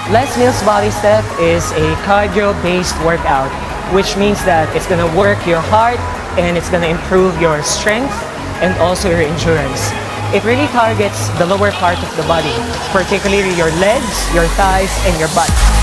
Les Mills Body Step is a cardio-based workout, which means that it's going to work your heart and it's going to improve your strength and also your endurance. It really targets the lower part of the body, particularly your legs, your thighs, and your butt.